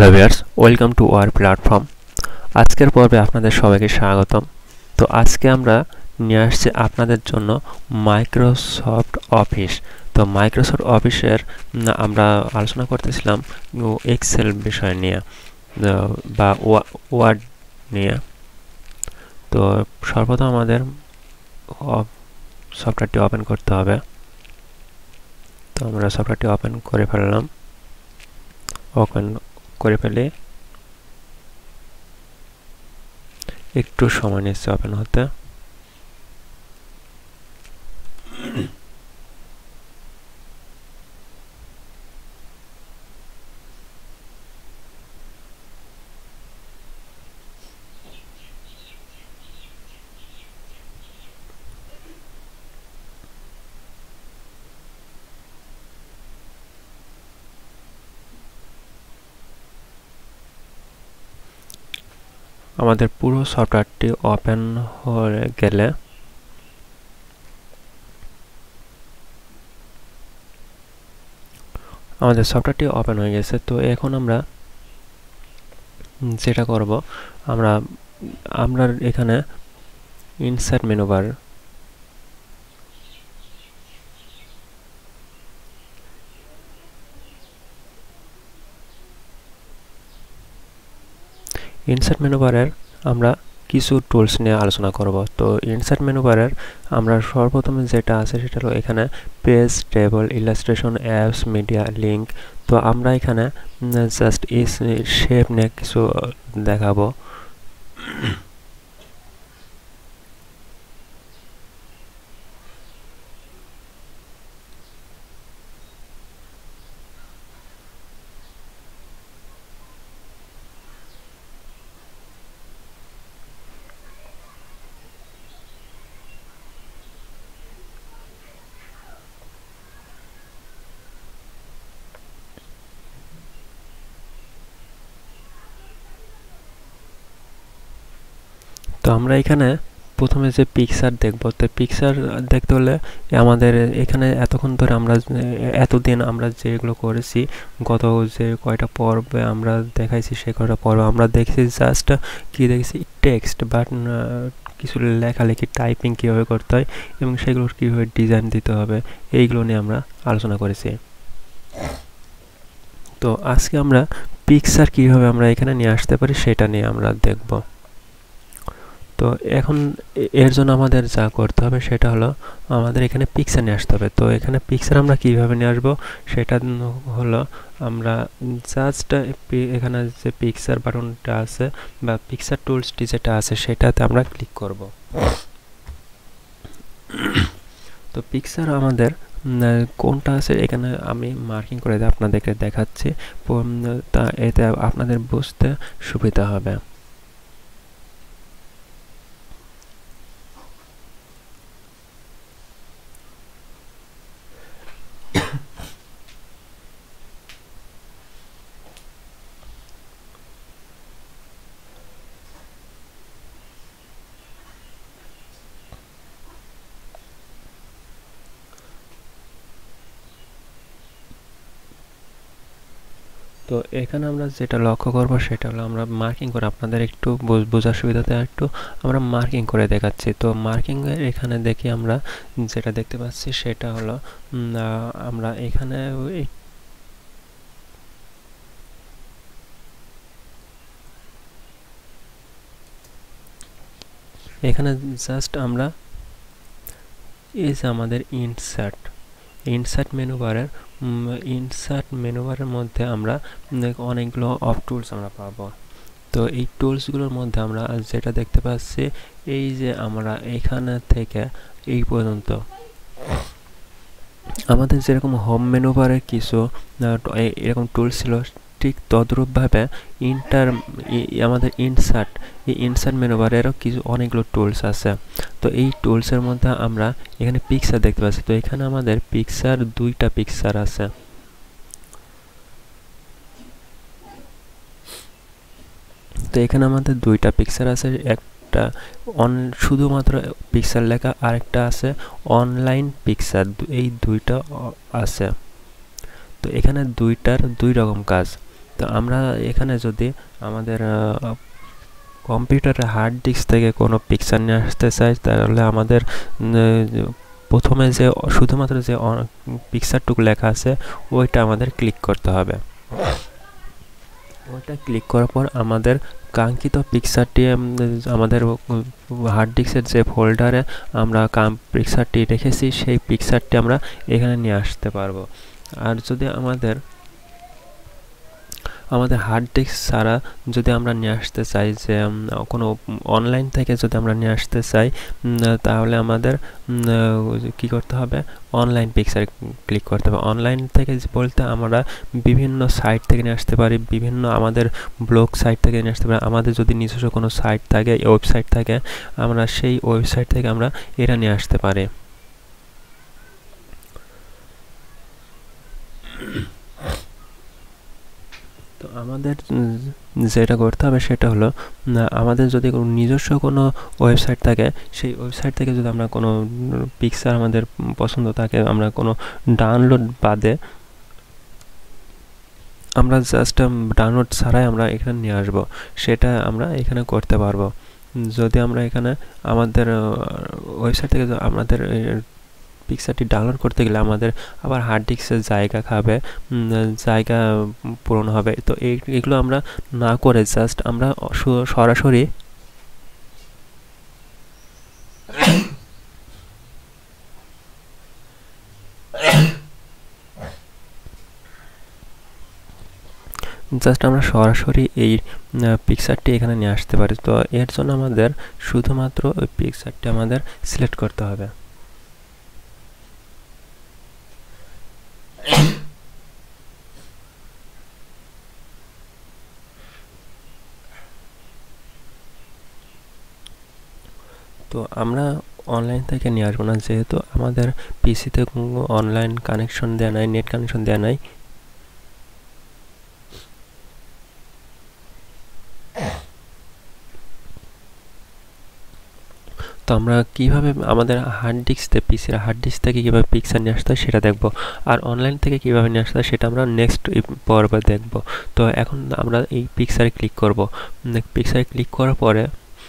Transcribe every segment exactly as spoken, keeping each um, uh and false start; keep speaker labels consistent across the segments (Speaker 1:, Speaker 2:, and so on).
Speaker 1: Hello viewers, welcome to our platform. আজকের পর্বে আপনাদের সবাইকে স্বাগতম। তো আজকে আমরা নিয়ে আসছি আপনাদের জন্য মাইক্রোসফট অফিস। তো মাইক্রোসফট অফিসের আমরা আলোচনা করতেছিলাম এক্সেল বিষয় নিয়ে বা ওয়ার্ড নিয়ে। তো সর্বপ্রথম আমাদের সফটওয়্যারটি ওপেন করতে হবে। তো আমরা সফটওয়্যারটি ওপেন করে ফেললাম। ওপেন করে ফেলে একটু সময় নিচ্ছে ওপেন হতে। আমাদের পুরো সফটওয়্যারটি ওপেন হয়ে গেলে আমাদের সফটওয়্যারটি ওপেন হয়ে গেছে। তো এখন আমরা যেটা করব, আমরা আমরা এখানে insert menu bar insert menu বারের আমরা কিছু টুলস নিয়ে আলোচনা করব। তো ইনসার্ট মেনু বারের আমরা সর্বপ্রথমে যেটা আছে সেটা হলো এখানে page, table, illustration, apps, media, link. তো আমরা এখানে জাস্ট এই শেপ নিয়ে কিছু দেখাবো। তো আমরা এখানে প্রথমে যে পিকচার দেখব, তো পিকচার দেখতে হলে আমাদের এখানে এতক্ষণ ধরে আমরা এতদিন আমরা যেগুলো করেছি, গত যে কয়টা পর্বে আমরা দেখাইছি সে কয়টা পর্ব আমরা দেখছি জাস্ট কি দেখেছি টেক্সট, বাট কিছু লেখালেখি টাইপিং কীভাবে করতে হয় এবং সেগুলোর কীভাবে ডিজাইন দিতে হবে এইগুলো নিয়ে আমরা আলোচনা করেছি। তো আজকে আমরা পিকচার কীভাবে আমরা এখানে নিয়ে আসতে পারি সেটা নিয়ে আমরা দেখব। তো এখন এর জন্য আমাদের যা করতে হবে সেটা হলো আমাদের এখানে পিকচার নিয়ে আসতে হবে। তো এখানে পিকচার আমরা কিভাবে নিয়ে আসবো সেটা হলো আমরা জাস্ট এখানে যে পিকচার বাটনটা আছে বা পিকচার টুলসটি যেটা আছে সেটাতে আমরা ক্লিক করব। তো পিকচার আমাদের কোনটা আছে এখানে আমি মার্কিং করে আপনাদেরকে দেখাচ্ছি, তা এতে আপনাদের বুঝতে সুবিধা হবে। তো এখানে আমরা যেটা লক্ষ্য করব সেটা হলো আমরা মার্কিং করে আপনাদের একটু বোঝার সুবিধাতে একটু আমরা মার্কিং করে দেখাচ্ছি। তো মার্কিং এখানে দেখি আমরা যেটা দেখতে পাচ্ছি সেটা হলো আমরা এখানে এখানে জাস্ট আমরা এই যে আমাদের ইনসার্ট ইনসার্ট মেনু বারের ইনসার্ট মেনু বারের মধ্যে আমরা অনেকগুলো অফ টুলস আমরা পাবো। তো এই টুলসগুলোর মধ্যে আমরা যেটা দেখতে পাচ্ছি এই যে আমরা এখানে থেকে এই পর্যন্ত আমাদের যেরকম হোম মেনু বারে কিছু এরকম টুলস ছিল, ঠিক তদ্রূপভাবে ইন্টার আমাদের ইনসার্ট এই ইনসার্ট মেনু বারেরও কিছু অনেকগুলো টুলস আছে। তো এই টুলসের মধ্যে আমরা এখানে পিকচার দেখতে পাচ্ছি। তো এখানে আমাদের পিকচার দুইটা পিকচার আছে। তো এখানে আমাদের দুইটা পিকচার আছে, একটা অন শুধুমাত্র পিকচার লেখা, আরেকটা আছে অনলাইন পিকচার। এই দুইটা আছে। তো এখানে দুইটার দুই রকম কাজ। তো তো আমরা এখানে যদি আমাদের কম্পিউটারের হার্ড ডিস্ক থেকে কোনো পিকচার নিয়ে আসতে চাই, তাহলে আমাদের প্রথমে যে শুধুমাত্র যে পিকচারটুকু লেখা আছে ওইটা আমাদের ক্লিক করতে হবে। ওইটা ক্লিক করার পর আমাদের কাঙ্ক্ষিত পিকচারটি আমাদের হার্ড ডিস্কের যে ফোল্ডারে আমরা পিকচারটি রেখেছি সেই পিকচারটি আমরা এখানে নিয়ে আসতে পারবো। আর যদি আমাদের আমাদের হার্ড ডিস্ক ছাড়া যদি আমরা নিয়ে আসতে চাই, যে কোনো অনলাইন থেকে যদি আমরা নিয়ে আসতে চাই, তাহলে আমাদের কি করতে হবে, অনলাইন পিকচার ক্লিক করতে হবে। অনলাইন থেকে বলতে আমরা বিভিন্ন সাইট থেকে নিয়ে আসতে পারি, বিভিন্ন আমাদের ব্লগ সাইট থেকে নিয়ে আসতে পারি। আমাদের যদি নিজস্ব কোনো সাইট থাকে, ওয়েবসাইট থাকে, আমরা সেই ওয়েবসাইট থেকে আমরা এটা নিয়ে আসতে পারি। তো আমাদের যেটা করতে হবে সেটা হলো, আমাদের যদি নিজস্ব কোনো ওয়েবসাইট থাকে, সেই ওয়েবসাইট থেকে যদি আমরা কোনো পিকচার আমাদের পছন্দ থাকে, আমরা কোনো ডাউনলোড বাদে আমরা জাস্ট ডাউনলোড ছাড়াই আমরা এখানে নিয়ে আসবো, সেটা আমরা এখানে করতে পারবো। যদি আমরা এখানে আমাদের ওয়েবসাইট থেকে আমাদের পিকচারটি ডাউনলোড করতে গেলে আমাদের আবার হার্ড ডিস্কের জায়গা খাবে, জায়গা পূরণ হবে। তো এগুলো আমরা না করে জাস্ট আমরা সরাসরি জাস্ট আমরা সরাসরি এই পিকচারটি এখানে নিয়ে আসতে পারি। তো এর জন্য আমাদের শুধুমাত্র ওই পিকচারটি আমাদের সিলেক্ট করতে হবে। তো আমরা অনলাইন থেকে নিয়ে আসবো না, যেহেতু আমাদের পিসিতে কোনো অনলাইন কানেকশন দেওয়া নাই, নেট কানেকশন দেওয়া নাই। তো আমরা কীভাবে আমাদের হার্ড ডিস্ক থেকে পিসির হার্ড ডিস্ক থেকে কীভাবে পিকচার নিয়ে আসতে হয় সেটা দেখব, আর অনলাইন থেকে কীভাবে নিয়ে আসতে হয় সেটা আমরা নেক্সট পর্বে দেখব। তো এখন আমরা এই পিকচারে ক্লিক করব। পিকচারে ক্লিক করার পরে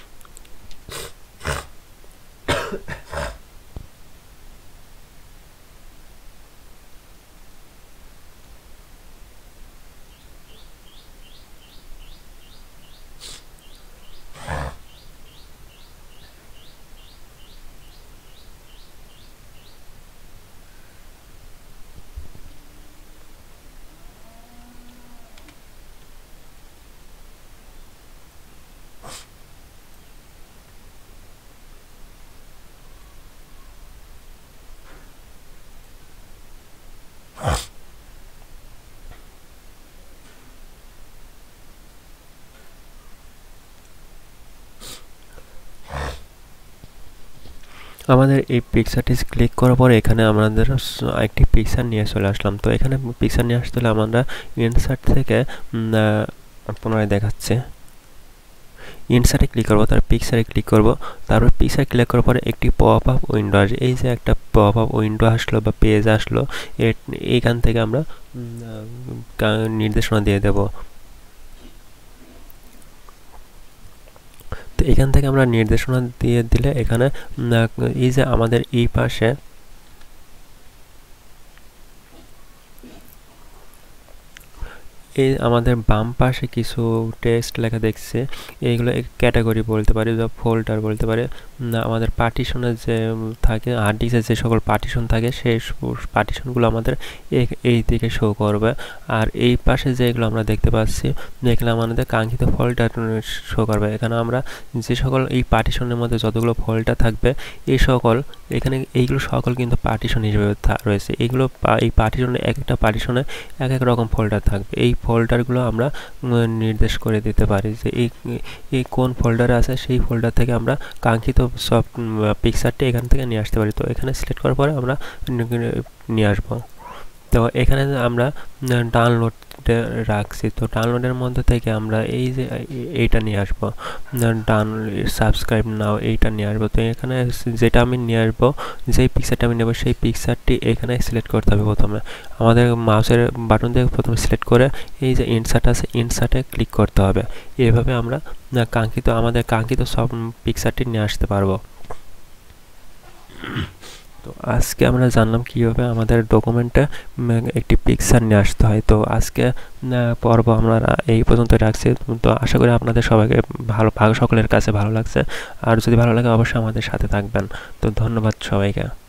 Speaker 1: আমাদের এই পিকচারটি ক্লিক করার পরে এখানে আমাদের একটি পিকচার নিয়ে চলে আসলাম। তো এখানে পিকচার নিয়ে আসতে হলে আমরা ইনসার্ট থেকে পুনরায় দেখাচ্ছে, ইনসার্টে ক্লিক করবো, তার পিকচারে ক্লিক করব, তারপর পিকচার ক্লিক করার পরে একটি পপ আপ উইন্ডো আসবে। এই যে একটা পপ আপ উইন্ডো আসলো বা পেজ আসলো, এইখান থেকে আমরা নির্দেশনা দিয়ে দেব। তো এখান থেকে আমরা নির্দেশনা দিয়ে দিলে এখানে এই যে আমাদের এই পাশে এই আমাদের বাম পাশে কিছু টেক্সট লেখা দেখছে, এইগুলো ক্যাটাগরি বলতে পারি বা ফোল্ডার বলতে পারে। আমাদের পার্টিশনের যে থাকে, হার্ড ডিস্কের যে সকল পার্টিশন থাকে সেই পার্টিশনগুলো আমাদের এই দিকে শো করবে। আর এই পাশে যেগুলো আমরা দেখতে পাচ্ছি, এখানে আমাদের কাঙ্ক্ষিত ফোল্ডার শো করবে। এখানে আমরা যে সকল এই পার্টিশনের মধ্যে যতগুলো ফোল্ডার থাকবে, এই সকল এখানে এইগুলো সকল কিন্তু পার্টিশন হিসেবে রয়েছে। এইগুলো এই পার্টিশনে এক একটা পার্টিশনে এক এক রকম ফোল্ডার থাকবে। এই ফোল্ডারগুলো আমরা নির্দেশ করে দিতে পারি যে এই এই কোন ফোল্ডারে আছে, সেই ফোল্ডার থেকে আমরা কাঙ্ক্ষিত সব পিকচারটি এখান থেকে নিয়ে আসতে পারি। তো এখানে সিলেক্ট করার পরে আমরা নিয়ে আসবো। তো এখানে আমরা ডাউনলোড রাখছি, তো ডাউনলোডের মধ্যে থেকে আমরা এই যে এইটা নিয়ে আসবো, ডাউন সাবস্ক্রাইব নাও এইটা নিয়ে আসবো। তো এখানে যেটা আমি নিয়ে আসবো, যেই পিকচারটা আমি নেবো সেই পিকচারটি এখানে সিলেক্ট করতে হবে। প্রথমে আমাদের মাউসের বাটন দিয়ে প্রথমে সিলেক্ট করে এই যে ইনসার্ট আছে ইনসার্টে ক্লিক করতে হবে। এইভাবে আমরা কাঙ্ক্ষিত আমাদের কাঙ্ক্ষিত সব পিকচারটি নিয়ে আসতে পারবো। তো আজকে আমরা জানলাম কীভাবে আমাদের ডকুমেন্টে একটি পিকচার নিয়ে আসতে হয়। তো আজকে পর্ব আমরা এই পর্যন্ত রাখছি। তো আশা করি আপনাদের সবাইকে ভালো সকলের কাছে ভালো লাগছে। আর যদি ভালো লাগে অবশ্যই আমাদের সাথে থাকবেন। তো ধন্যবাদ সবাইকে।